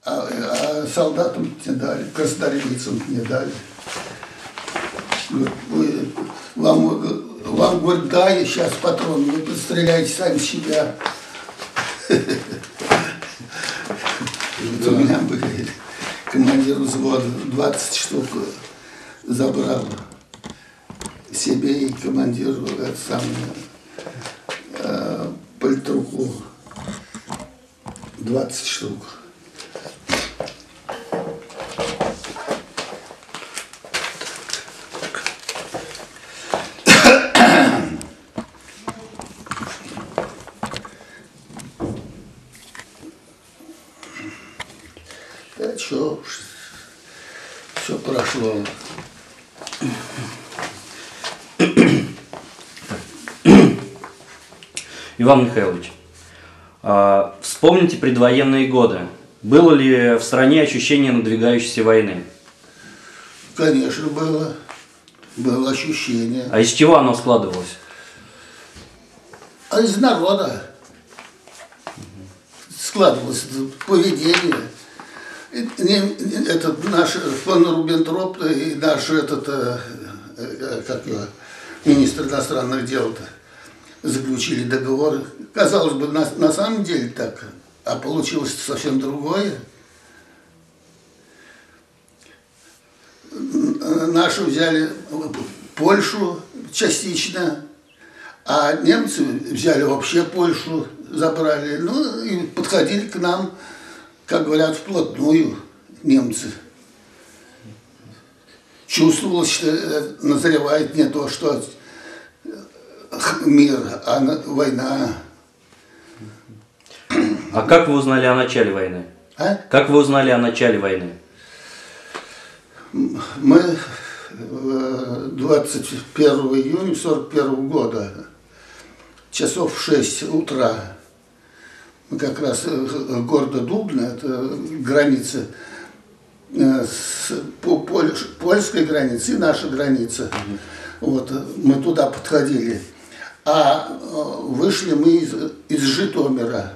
а солдатам не дали, красноармейцам не дали. Вам говорят, да, я сейчас патрон, вы подстреляете сами себя. У меня были командир взвода, 20 штук забрал себе и командиру это самое, политруку 20 штук. Да что, все прошло. Иван Михайлович, вспомните предвоенные годы. Было ли в стране ощущение надвигающейся войны? Конечно, было. Было ощущение. А из чего оно складывалось? А из народа складывалось поведение. Этот наш фон Руббентроп и наш министр иностранных дел-то заключили договор. Казалось бы, на самом деле так, а получилось совсем другое. Наши взяли Польшу частично, а немцы взяли вообще Польшу, забрали. Ну и подходили к нам, как говорят, вплотную немцы. Чувствовалось, что назревает не то, что мир, а война. А как вы узнали о начале войны? А? Как вы узнали о начале войны? Мы 21 июня 1941 года, часов в 6 утра, мы как раз города Дубна, это граница, польская граница и наша граница. Вот, мы туда подходили. А вышли мы из Житомира.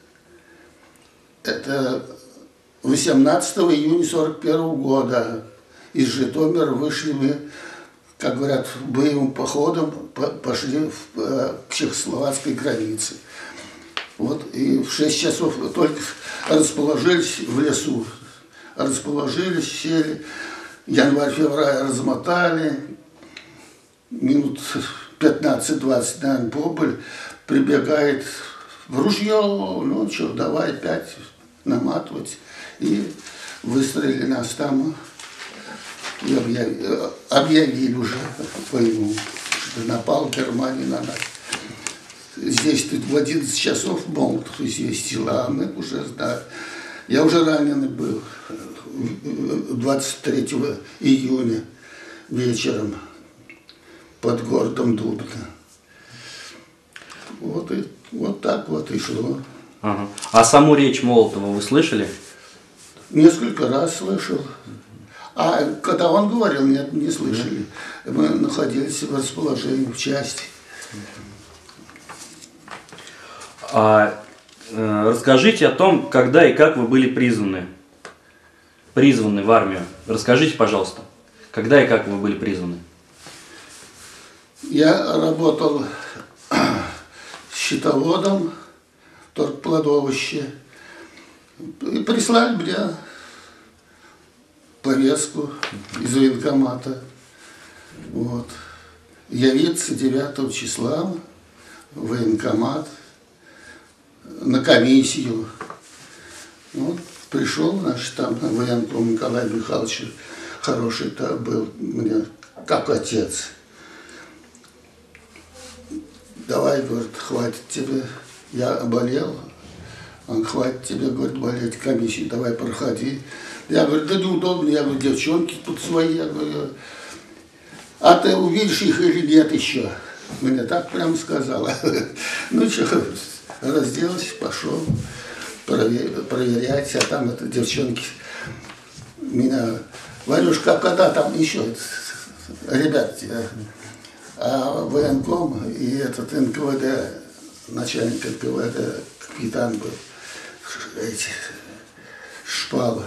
Это 18 июня 1941 года. Из Житомира вышли мы, как говорят, боевым походом, пошли к чехословацкой границе. Вот, и в 6 часов только расположились в лесу. Расположились, сели, январь-февраль размотали, минут 15-20, наверное, побыль, прибегает в ружье, ну что, давай опять наматывать. И выстрелили нас там, и объявили уже войну, что напал Германия на нас. Здесь ты в 11 часов Молотов известил, а мы уже знаем. Я уже раненый был 23 июня вечером под городом Дубна. Вот так вот и шло. Ага. А саму речь Молотова вы слышали? Несколько раз слышал. А когда он говорил, нет, не слышали. Мы находились в расположении, в части. Расскажите о том, когда и как вы были призваны в армию. Расскажите, пожалуйста, когда и как вы были призваны. Я работал счетоводом, торгплодовище. И прислали мне повестку из военкомата. Вот. Явиться 9 числа в военкомат на комиссию. Вот, пришел наш там военком Николай Михайлович, хороший-то был мне, как отец. Давай, говорит, хватит тебе, я болел. Он, хватит тебе, говорит, болеть, комиссию, давай проходи. Я говорю, да неудобно, я говорю, девчонки тут свои, я говорю, а ты увидишь их или нет еще? Мне так прям сказала. Ну что, разделся, пошел проверять, а там это девчонки меня, Варюшка, когда там еще, ребят, а военком и этот НКВД, начальник НКВД, капитан был, эти шпала.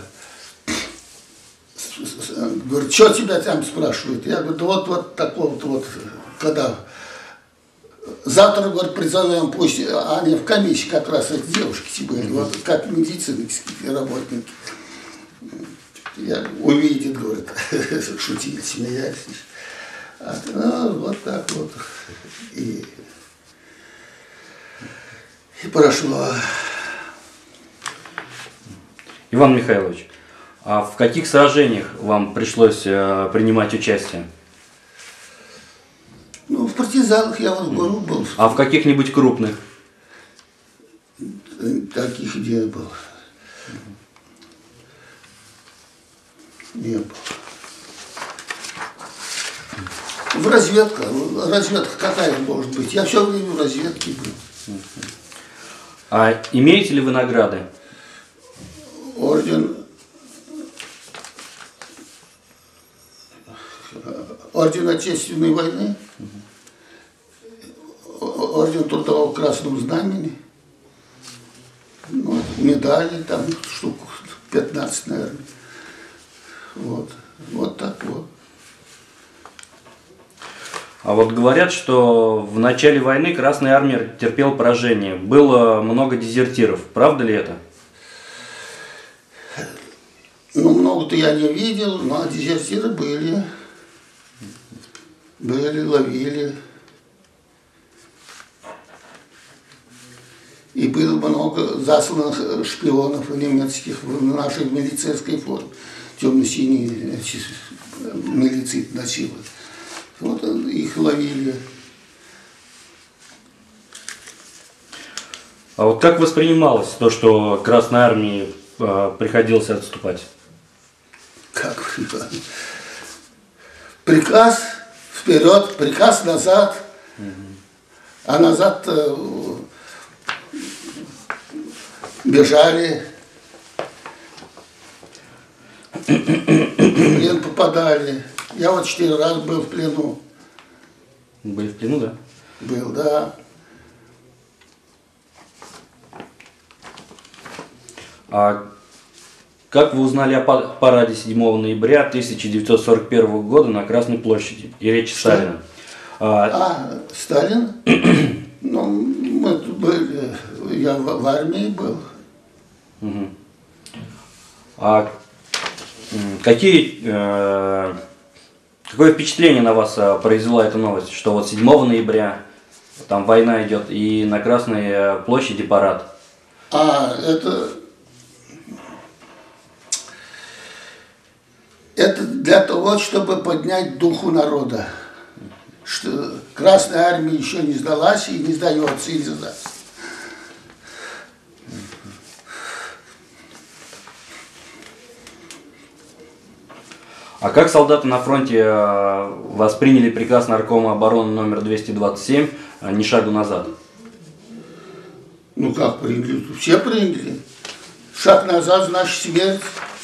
Говорит, что тебя там спрашивают? Я говорю, да вот такого-то вот, когда завтра, говорит, призовем, пусть они в комиссии как раз эти девушки были, вот как медицинские работники. Я увидит, говорит, шутили, смеялись. Ну, вот так вот. И прошло. Иван Михайлович, а в каких сражениях вам пришлось принимать участие? Ну, в партизанах я вот говорю, был. А в каких-нибудь крупных? Таких не было. Не было. В разведка. Разведка какая может быть? Я все время в разведке был. А имеете ли вы награды? Орден Отечественной войны, орден Трудового Красного Знамени, вот, медали, там штук 15, наверное. Вот так вот. А вот говорят, что в начале войны Красная Армия терпела поражение. Было много дезертиров. Правда ли это? Ну, много-то я не видел, но дезертиры были. Ловили. И было много засланных шпионов немецких в нашей милицейской форме. Темно-синие милиции носила. Вот их ловили. А вот как воспринималось то, что Красной Армии приходилось отступать? Как? Приказ вперед, приказ назад. А назад бежали. В плен попадали. Я вот 4 раза был в плену. Были в плену, да? Был, да. А как вы узнали о параде 7 ноября 1941 года на Красной площади и речи Сталина? Сталин? Ну, мы были, я в армии был. Угу. А какое впечатление на вас произвела эта новость, что вот 7 ноября там война идет и на Красной площади парад? Это для того, чтобы поднять духу народа. Что Красная Армия еще не сдалась и не сдается, и не сдастся. А как солдаты на фронте восприняли приказ Наркома обороны номер 227 «Ни шагу назад»? Ну как приняли? Все приняли. Шаг назад значит смерть.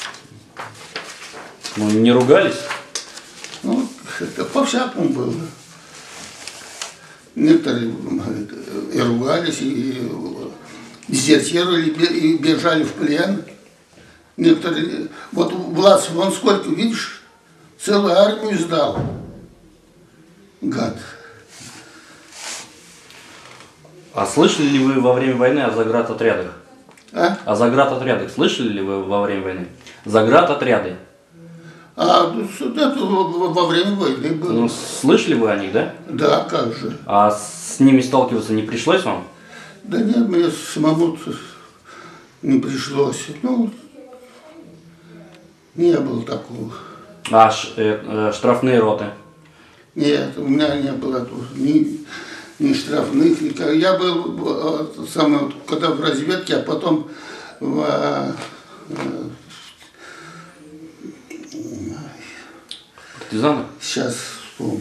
Ну, не ругались? Ну, это по-всякому было. Некоторые и ругались, и дезертировали, и бежали в плен. Некоторые... Вот Влас, вон сколько, видишь, целую армию сдал. Гад. А слышали ли вы во время войны о заградотрядах? О заградотрядах слышали ли вы во время войны? Заградотряды. Это во время войны было. Ну, слышали вы о них, да? Да, как же. А с ними сталкиваться не пришлось вам? Да нет, мне самому не пришлось. Ну, не было такого. А штрафные роты? Нет, у меня не было ни штрафных, никак. Я был когда в разведке, а потом партизанах? Сейчас вспомню.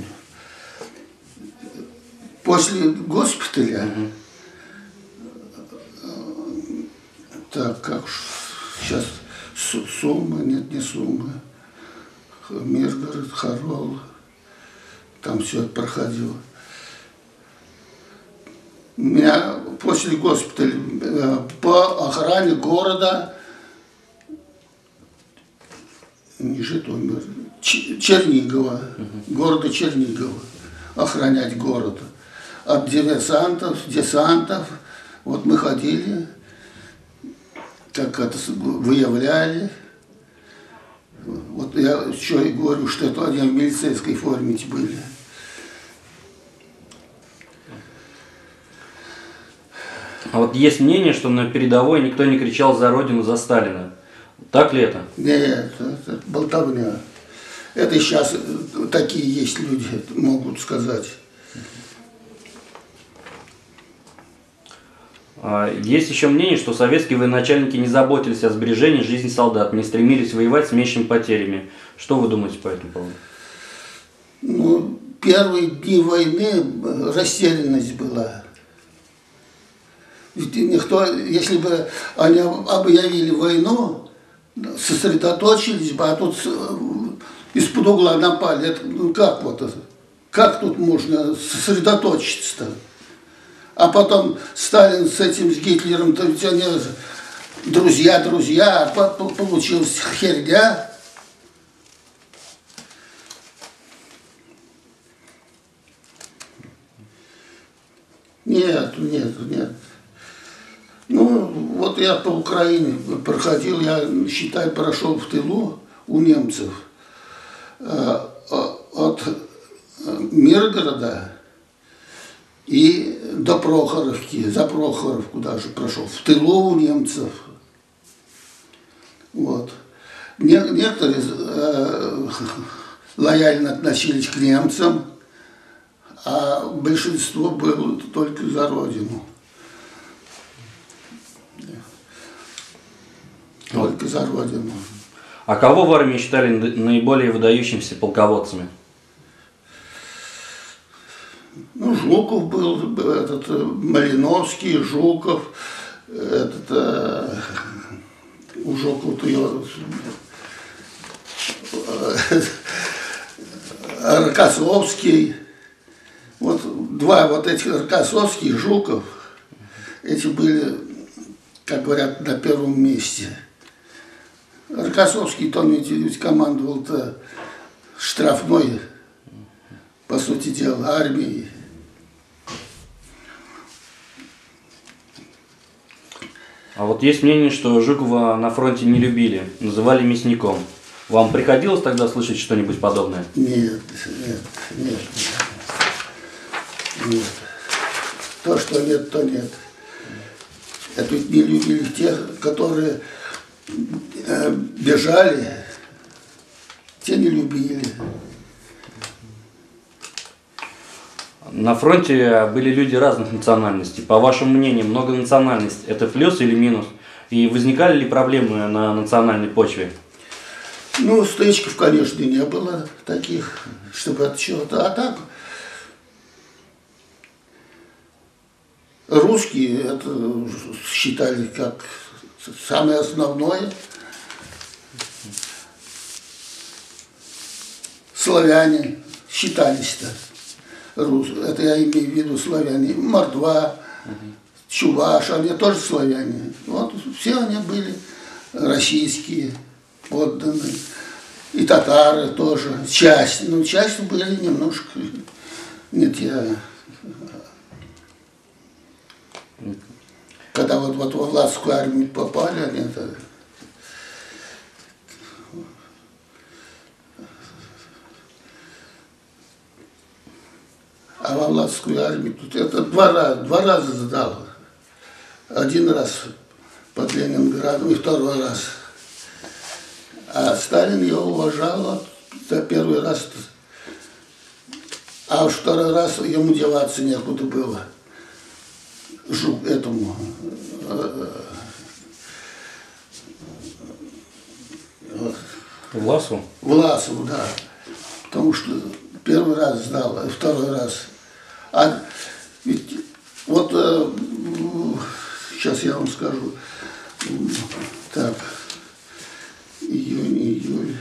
После госпиталя, так, как сейчас, Сумма, нет, не Сумма, Миргород, Харол, там все это проходило. Меня после госпиталя по охране города не Житомир, Чернигова, города Чернигова, охранять город от диверсантов, десантов. Вот мы ходили, как это выявляли. Вот я еще и говорю, что это они в милицейской форме были. А вот есть мнение, что на передовой никто не кричал за Родину, за Сталина. Так ли это? Нет, это болтовня. Это сейчас такие есть люди, могут сказать. Есть еще мнение, что советские военачальники не заботились о сбережении жизни солдат, не стремились воевать с меньшими потерями. Что вы думаете по этому поводу? Ну, первые дни войны растерянность была. Ведь никто, если бы они объявили войну, сосредоточились бы, а тут из-под угла напали. Это, ну как вот это? Как тут можно сосредоточиться-то? А потом Сталин с этим, с Гитлером, то ведь они друзья, а получилась херня. Нет. Ну, вот я по Украине проходил, я, считай, прошел в тылу у немцев от Миргорода и до Прохоровки, за Прохоровку даже прошел, в тылу у немцев. Вот. Некоторые лояльно относились к немцам, а большинство было только за Родину. Только за Родину. А кого в армии считали наиболее выдающимися полководцами? Ну, Жуков был, этот, Малиновский, Жуков, этот, у Жукова-то его, Рокоссовский. Вот два вот этих, Рокоссовский и Жуков, эти были, как говорят, на первом месте. Рокоссовский-то он ведь командовал-то штрафной, по сути дела, армией. А вот есть мнение, что Жукова на фронте не любили, называли мясником. Вам приходилось тогда слышать что-нибудь подобное? Нет. То, что нет, то нет. Это ведь не любили тех, которые бежали, те не любили. На фронте были люди разных национальностей. По вашему мнению, многонациональность – это плюс или минус? И возникали ли проблемы на национальной почве? Ну, стычков, конечно, не было таких, чтобы от чего-то. А так, русские это считали как самое основное. Славяне считались-то. Это я имею в виду славяне. Мордва, Чуваш, они тоже славяне. Вот все они были российские, подданные. И татары тоже. Часть. Ну, часть были немножко не те. Когда вот во власскую армию попали, они это... А во власскую армию тут это два раза сдал. Один раз под Ленинградом и второй раз. А Сталин его уважал за первый раз. А уж второй раз ему деваться некуда было. Этому Власову? Власову, да. Потому что первый раз сдал, а второй раз. А ведь вот сейчас я вам скажу. Так, июнь,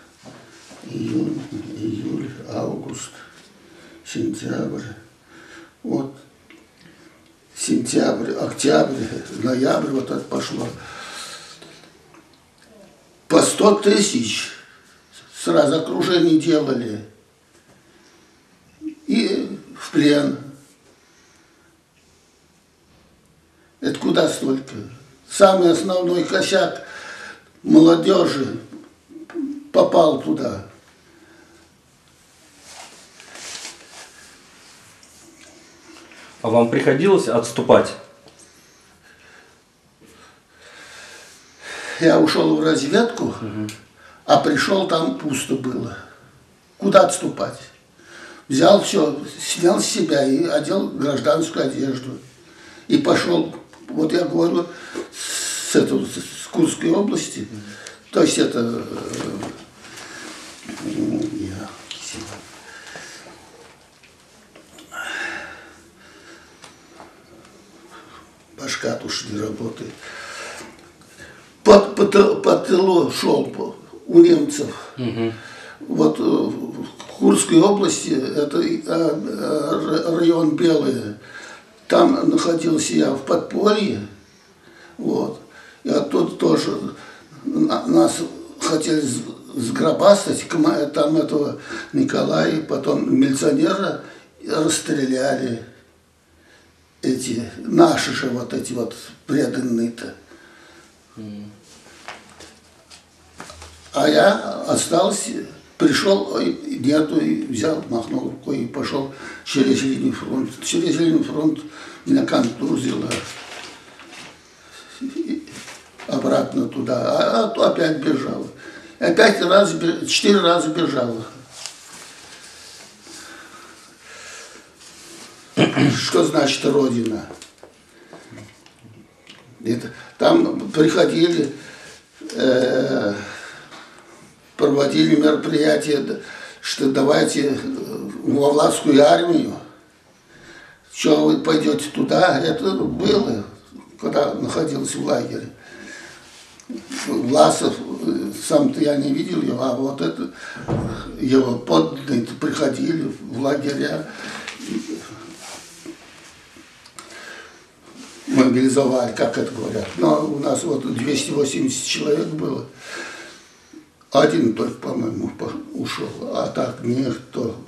июль, август, сентябрь. Вот сентябрь, октябрь, ноябрь, вот это пошло. По 100 тысяч сразу окружение делали. И в плен. Это куда столько? Самый основной косяк молодежи попал туда. А вам приходилось отступать? Я ушел в разведку, а пришел, там пусто было. Куда отступать? Взял все, снял с себя и одел гражданскую одежду. И пошел, вот я говорю, с Курской области, то есть это башка уж не работает. По тылу шел у немцев. Вот в Курской области, это район Белый, там находился я в подполье, вот, и оттуда тоже нас хотели сгробастать, там этого Николая, потом милиционера расстреляли, эти, наши же вот эти вот преданные-то. А я остался, пришел, нету, и взял, махнул рукой и пошел через линию фронта. Через линию фронта меня контузило. Обратно туда, а то опять бежал. Опять 4 раза бежал. Что значит Родина? Это, там приходили, проводили мероприятия, что давайте во Власскую армию, что вы пойдете туда. Это было, когда находился в лагере. Власов, сам-то я не видел его, а вот это его подданные приходили в лагеря, мобилизовали, как это говорят. Но у нас вот 280 человек было. Один только, по-моему, ушел, а так никто.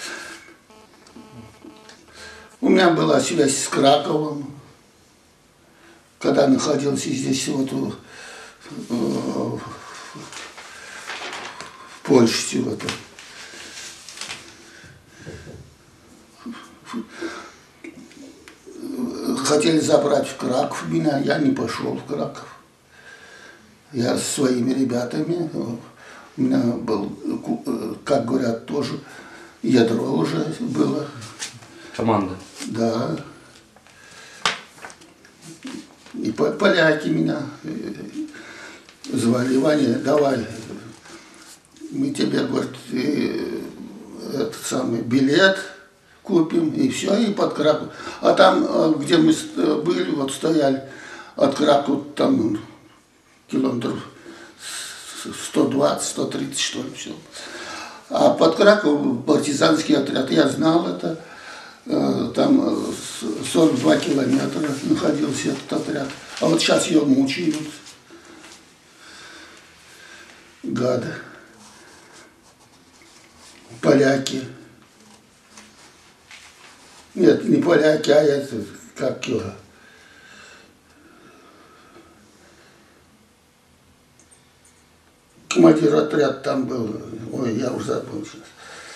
У меня была связь с Краковом, когда находился здесь вот в Польше в этом. Хотели забрать в Краков меня, я не пошел в Краков. Я со своими ребятами, у меня был, как говорят, тоже ядро уже было. Команда. Да. И поляки меня звали: Ваня, давай, мы тебе, говорит, этот самый билет купим, и все, и под Краков. А там, где мы были, вот стояли, от Кракова там километров 120-130, что ли, все. А под Краков партизанский отряд, я знал это, там 42 километра находился этот отряд. А вот сейчас ее мучают, гады, поляки. Нет, не поляки, а это, как его, командир отряда там был, ой, я уже забыл сейчас.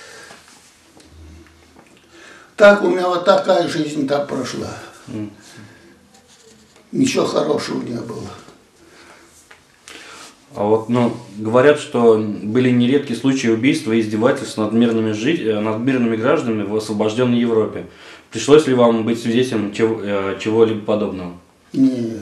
Так у меня вот такая жизнь там прошла. Ничего хорошего не было. А вот, говорят, что были нередкие случаи убийства и издевательств над мирными гражданами в освобожденной Европе. Пришлось ли вам быть свидетелем чего-либо подобного? Нет.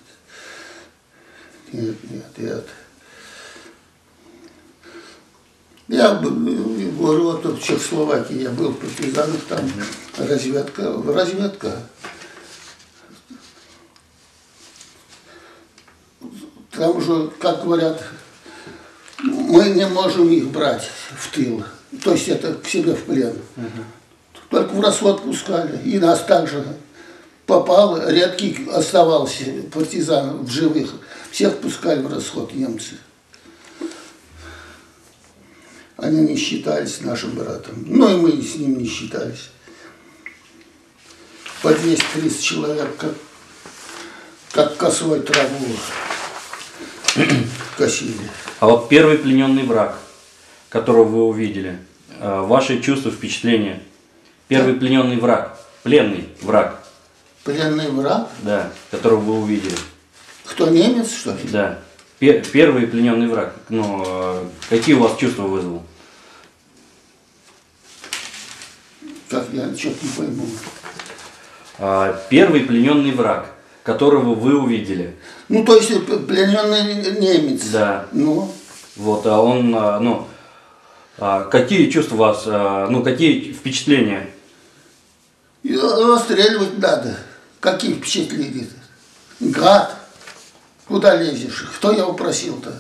Я говорю, вот в Чехословакии я был в партизанах, там разведка. Там же, как говорят, мы не можем их брать в тыл, то есть это к себе в плен. Только в расход пускали, и нас также попал, редкий оставался партизан в живых, всех пускали в расход немцы. Они не считались нашим братом. Ну и мы с ним не считались. По 230 человек, как косой траву косили. А вот первый плененный враг, которого вы увидели, ваши чувства, впечатления? Первый плененный враг, пленный враг. Пленный враг? Да, которого вы увидели. Кто, немец, что ли? Да. Первый плененный враг. Ну, какие у вас чувства вызвал? Как, я что-то не пойму. Первый плененный враг, которого вы увидели. Ну, то есть плененный немец. Да. Ну. Вот, а он, какие чувства у вас, какие впечатления? Расстреливать надо. Какие впечатления? Гад. Куда лезешь? Кто его просил-то?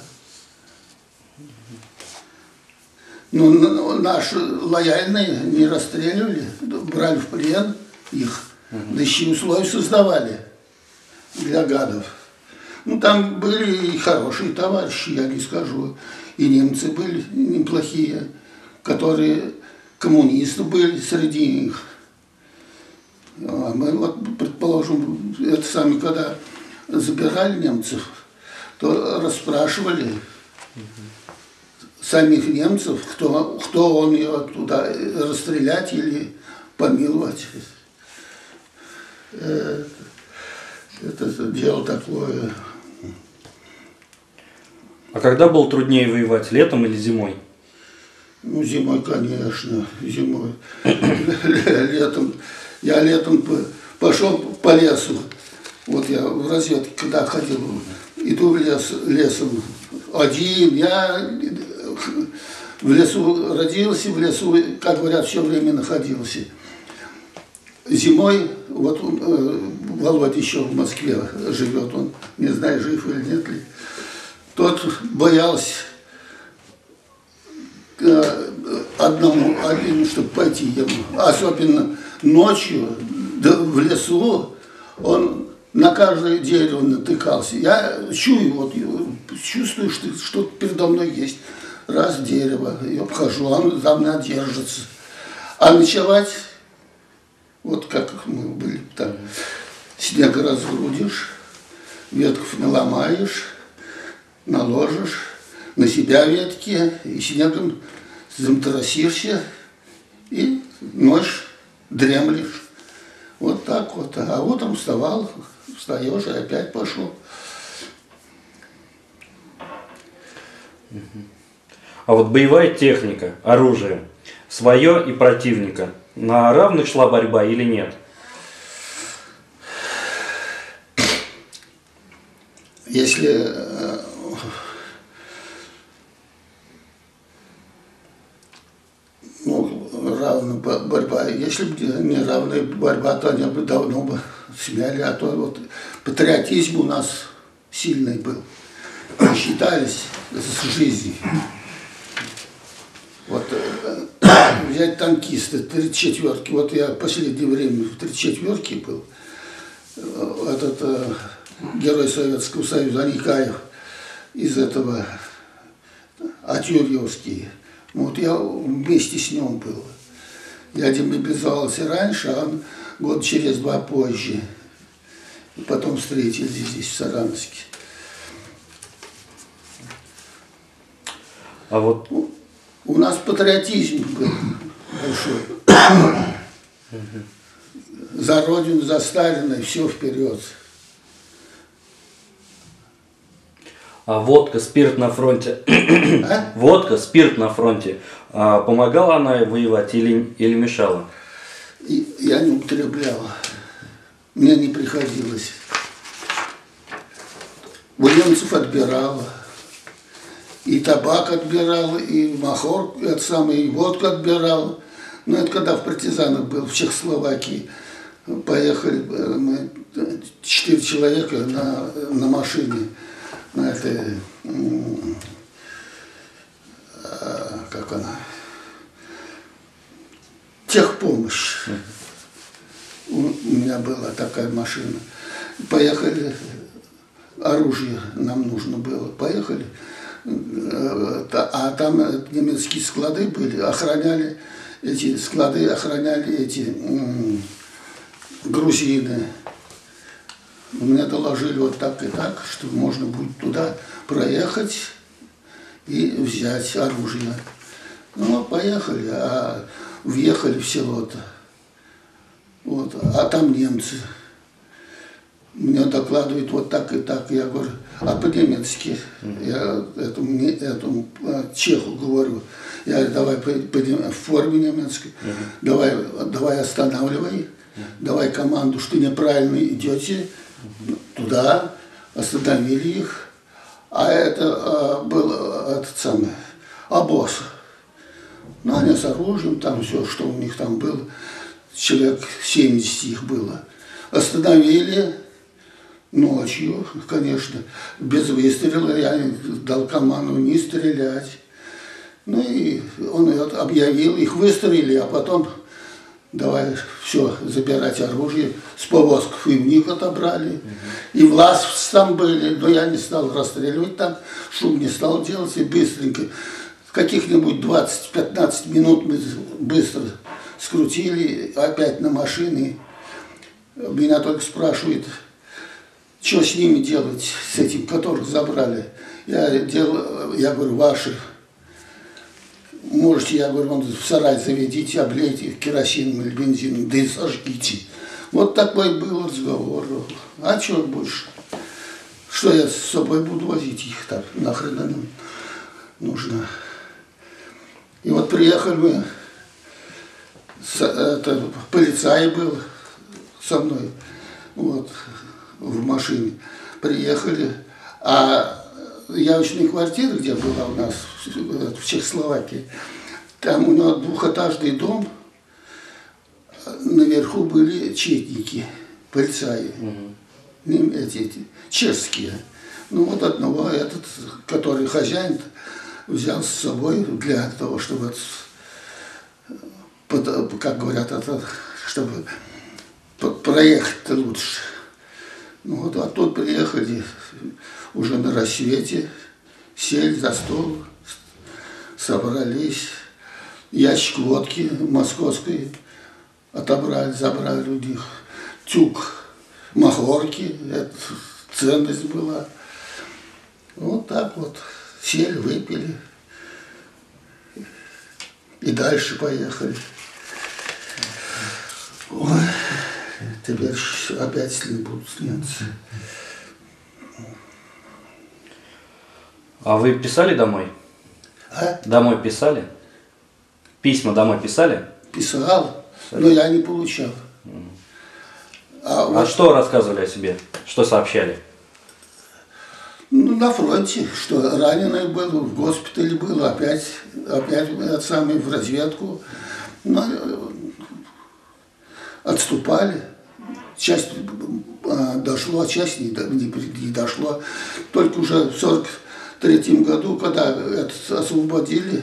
Ну, наши лояльные не расстреливали, брали в плен их, да еще и условия создавали для гадов. Ну, там были и хорошие товарищи, я не скажу, и немцы были неплохие, которые коммунисты были среди них. А мы, вот, предположим, это сами, когда забирали немцев, то расспрашивали самих немцев, кто он ее туда расстрелять или помиловать. Это дело такое. А когда было труднее воевать, летом или зимой? Ну, зимой, конечно, зимой. Летом. Я летом пошел по лесу. Вот я в разведке, когда ходил, иду лесом один. Я в лесу родился, в лесу, как говорят, все время находился. Зимой, вот Володя еще в Москве живет, он, не знаю, жив или нет ли, тот боялся один, чтобы пойти ему, особенно ночью, да, в лесу, он на каждое дерево натыкался. Я чую, вот, чувствую, что что-то передо мной есть. Раз дерево, я обхожу, он за мной держится. А ночевать, вот как мы были там, снег разгрудишь, ветков наломаешь, наложишь, на себя ветки, и снегом замтросишься, и ночь дремлешь. Вот так вот. А утром встаешь и опять пошел. А вот боевая техника, оружие, свое и противника, на равных шла борьба или нет? Если равная борьба, если бы не равная борьба, то они бы давно бы смяли, а то вот патриотизм у нас сильный был. Мы считались с жизнью. Вот взять танкисты 34-ки, вот я в последнее время в 34-ке был, этот герой Советского Союза Аникаев из этого Атюрьевский, вот я вместе с ним был. Я демобилизовался раньше, а он год через два позже. И потом встретились здесь, в Саранске. А вот у нас патриотизм был большой. За Родину, за Сталина, и все вперед. А водка, спирт на фронте, водка, спирт на фронте, помогала она воевать или мешала? Я не употреблял. Мне не приходилось. У немцев отбирала. И табак отбирал, и махор, это самое, и водку отбирал. Но это когда в партизанах был, в Чехословакии. Поехали мы 4 человека на машине, на этой, как она, техпомощь. У меня была такая машина. Поехали, оружие нам нужно было. Поехали А там немецкие склады были, охраняли эти склады, охраняли эти грузины. Мне доложили вот так и так, что можно будет туда проехать и взять оружие. Ну, поехали, а въехали в село-то. Вот, а там немцы. Мне докладывают вот так и так. Я говорю, а по-немецки. Я этому чеху говорю. Я говорю, давай в форме немецкой. Давай останавливай. Давай команду, что неправильно идете. Туда остановили их. А это был этот самый обоз. Ну, они с оружием, там все, что у них там было. Человек 70 их было. Остановили ночью, конечно, без выстрела. Я дал команду не стрелять. Ну и он объявил, их выстрелили, а потом давай все, забирать оружие. С повозков и у них отобрали. И власовцы там были, но я не стал расстреливать там, шум не стал делать, и быстренько. Каких-нибудь 20-15 минут мы быстро скрутили, опять на машины. Меня только спрашивают, что с ними делать, с этим, которых забрали. Я говорю, ваши. Можете, я говорю, в сарай заведите, облейте их керосином или бензином, да и сожгите. Вот такой был разговор. А что больше? Что я с собой буду возить их так? Нахрен нам нужно. И вот приехали мы, полицай был со мной, вот, в машине. Приехали, а явочная квартира, где была у нас в Чехословакии, там у него двухэтажный дом, наверху были четники, полицаи, эти чешские. Ну вот одного, этот, который хозяин, взял с собой для того, чтобы, как говорят, чтобы проехать-то лучше. Ну вот, а тут приехали уже на рассвете, сели за стол, собрались, ящик водки московской отобрали, забрали у них, тюк махорки, это ценность была. Вот так вот. Сели, выпили и дальше поехали. Ой, теперь опять слезы будут сняться. А вы писали домой? А? Домой писали? Письма домой писали? Писал, но я не получал. А что рассказывали о себе? Что сообщали? Ну, на фронте, что раненый был, в госпитале был, опять самый в разведку. Но отступали. Часть дошло, а часть не дошло. Только уже в 1943 году, когда освободили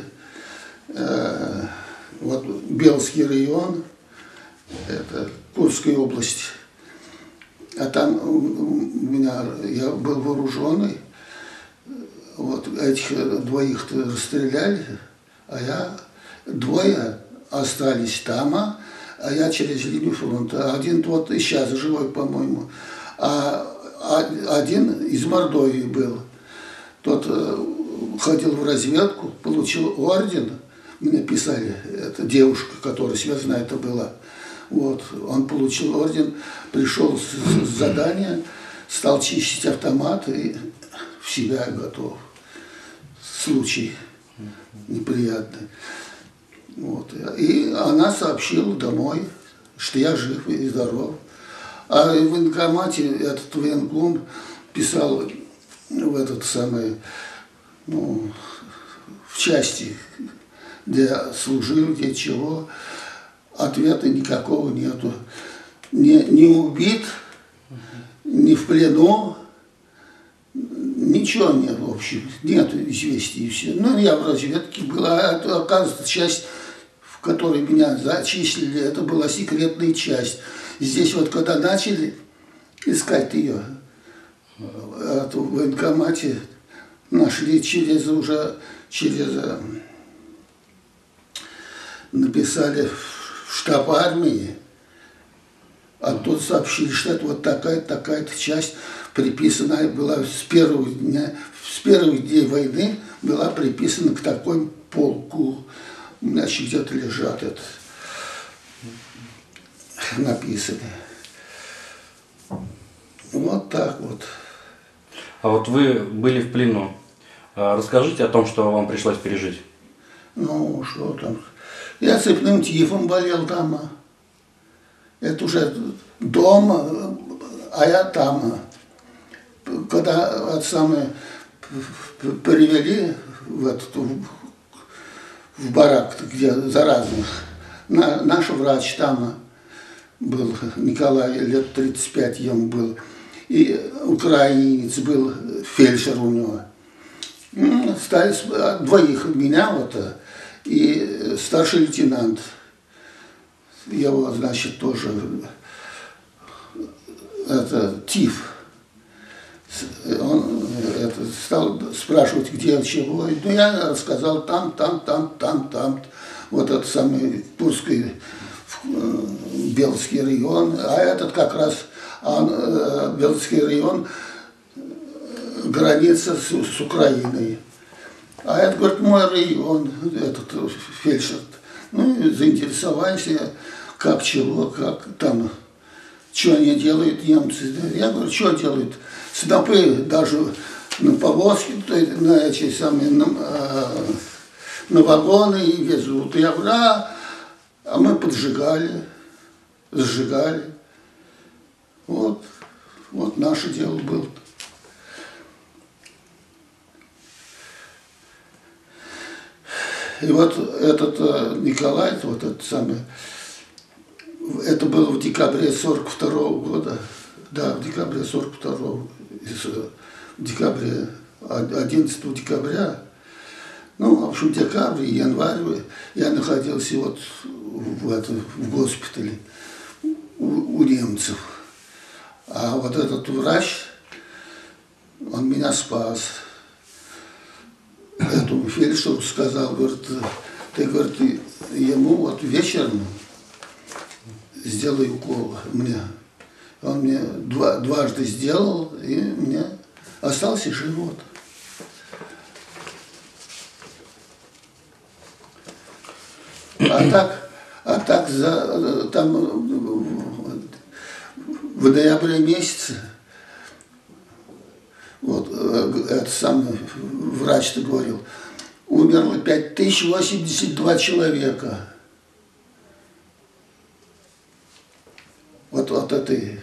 вот, Белский район, это Курская область, а там я был вооруженный, вот этих двоих расстреляли, а двое остались там, а я через линию фронта. Один тот и сейчас живой, по-моему, а один из Мордовии был. Тот ходил в разведку, получил орден, мне писали, это девушка, которая связана это была. Вот, он получил орден, пришел с задания, стал чистить автомат и в себя готов. Случай неприятный. Вот. И она сообщила домой, что я жив и здоров. А в военкомате этот военком писал в этот самый, ну, в части, где служил, где чего. Ответа никакого нету. Не убит, не в плену, ничего нет, в общем, нет известий и все. Ну, я в разведке была, оказывается, часть, в которой меня зачислили, это была секретная часть. Здесь вот, когда начали искать ее в военкомате, нашли написали в штаб армии, а тут сообщили, что это вот такая-то часть приписана была с первых дней войны, была приписана к такой полку. У меня еще где-то лежат это написано. Вот так вот. А вот вы были в плену. Расскажите о том, что вам пришлось пережить. Ну, что там. Я цепным тифом болел там. Это уже дома, а я там. Когда перевели в барак, где заразных, наш врач там был, Николай, лет 35 ему был, и украинец был, фельдшер у него. Стали двоих, меня вот, и старший лейтенант. Его, значит, тоже это тиф. Он стал спрашивать, где, чего. Ну, я рассказал там. Вот этот самый Курский, Белский район. А этот как раз, Белский район, граница с Украиной. А это, говорит, мой район, этот фельдшер. Ну, и заинтересовались, как чего, как там, что они делают, немцы. Я говорю, что делают? Снопы даже на повозке, на эти самые, на вагоны везут. Я говорю, а мы сжигали. Вот наше дело было. И вот этот Николай, вот этот самый, это было в декабре 42-го года. Да, в декабре 42-го. В декабре, 11 декабря, ну, в общем, декабрь, январь, я находился вот в госпитале у немцев. А вот этот врач, он меня спас. Этому фельдшеру сказал, говорит, ты, говорит, ему вот вечером сделай укол мне. Он мне дважды сделал, и мне остался живот. А так там в ноябре месяце вот этот самый врач-то говорил, умерло 5082 человека. Вот этой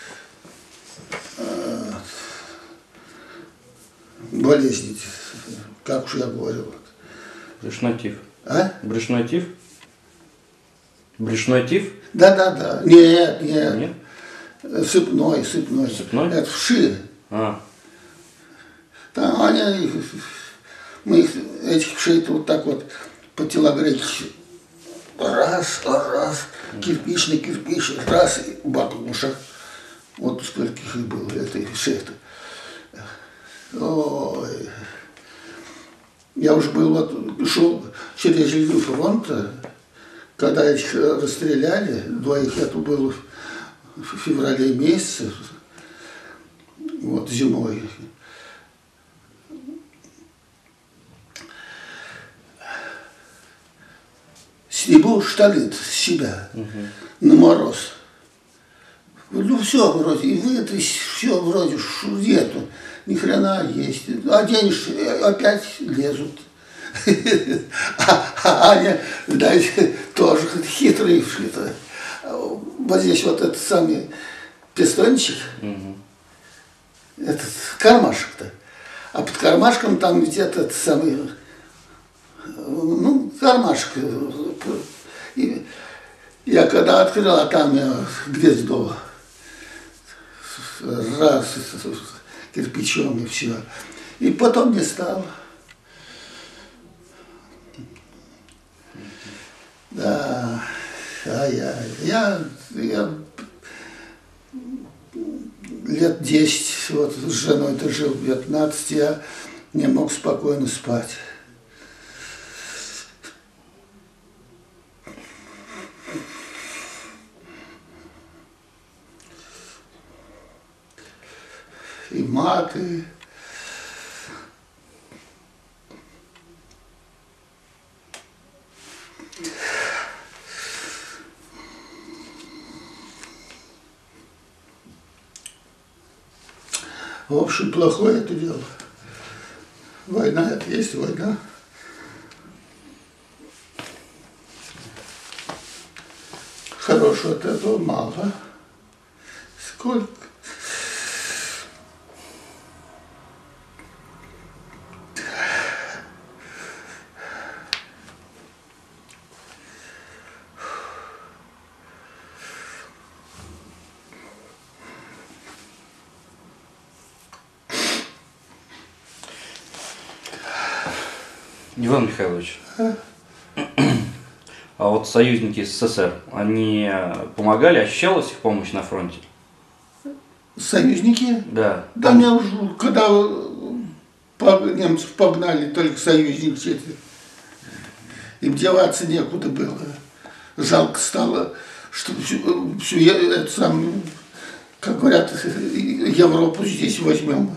болезни, как уж я говорил. Брюшной тиф. А? Брюшной тиф? Брюшной тиф? Да. Нет. Нет? Сыпной. Сыпной? Это вши. А. Там мы этих вшей вот так вот по телогрейке раз, кирпич на кирпич, раз, и баклуша. Вот сколько их было, этой вшей-то. Ой. Я уже был, шел через линию фронта, когда их расстреляли, двоих, это было в феврале месяце, вот зимой. Сниму штаны с себя на мороз. Ну все вроде, и вытрясь, все вроде, нету, ни хрена есть. Оденешь, опять лезут. А они, знаете, тоже хитрые. Вот здесь вот этот самый пистончик, этот кармашек-то. А под кармашком там ведь этот самый, ну, кармашек. И я когда открыл, а там гнездо. Раз, кирпичом и все. И потом не стал. Да, я лет 10 вот с женой-то жил, 15, я не мог спокойно спать. И маты. В общем, плохое это дело. Война – это есть война. Хорошего от этого мало. Сколько? Иван Михайлович, а вот союзники СССР, они помогали, ощущалась их помощь на фронте? Союзники? Да. Да мне уже, когда немцев погнали, только союзники, им деваться некуда было. Жалко стало, что всю эту самую, как говорят, Европу здесь возьмем.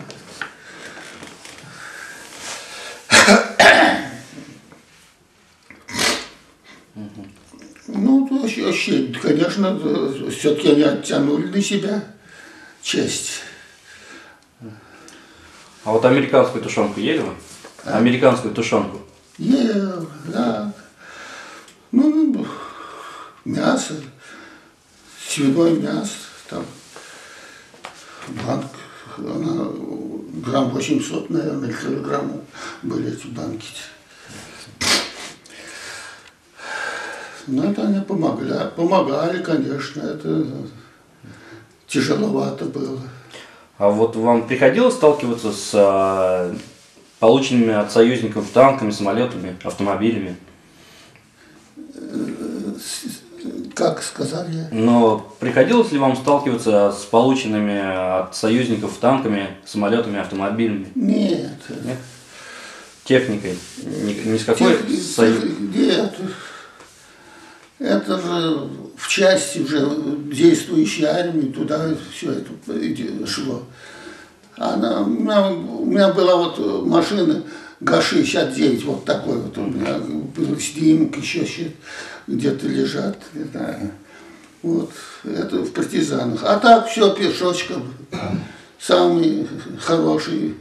Ну, ощущение, конечно, все-таки они оттянули на себя честь. А вот американскую тушенку ели вы? Американскую тушенку? Ел, да. Ну, мясо, свиное мясо, там, банк, она, грамм 800, наверное, килограммов были эти банки. Ну, это они помогали, конечно, это тяжеловато было. А вот вам приходилось сталкиваться с полученными от союзников танками, самолетами, автомобилями? Как сказали? Но приходилось ли вам сталкиваться с полученными от союзников танками, самолетами, автомобилями? Нет. Нет? Техникой? Ни с какой? Нет. Это же в части уже действующей армии, туда все это шло. У меня была вот машина ГА-69, вот такой вот у меня был снимок, еще где-то лежат. Да. Вот, это в партизанах. А так все пешочком. Самый хороший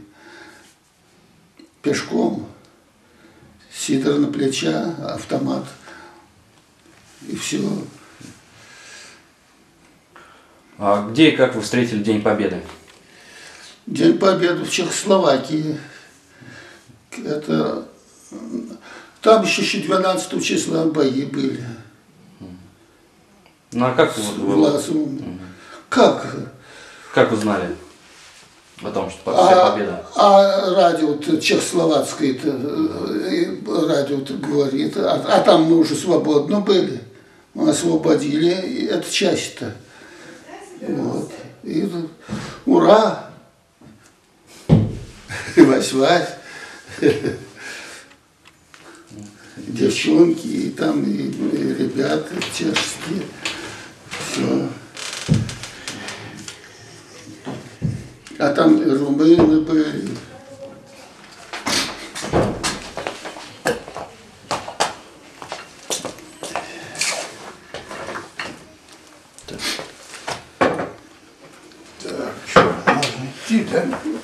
пешком, сидор на плеча, автомат. И все. А где и как вы встретили День Победы? День Победы в Чехословакии. Это там еще 12 числа бои были. Ну а как вы? Как? Как вы знали о том, что вся победа? А радио чехословацкое радио говорит, а там мы уже свободно были. Мы освободили эту часть-то. Вот. И ура! Вась-вась. Девчонки, и там и ребята чешские. Все. А там и румыны были. Так, что, можно идти, да?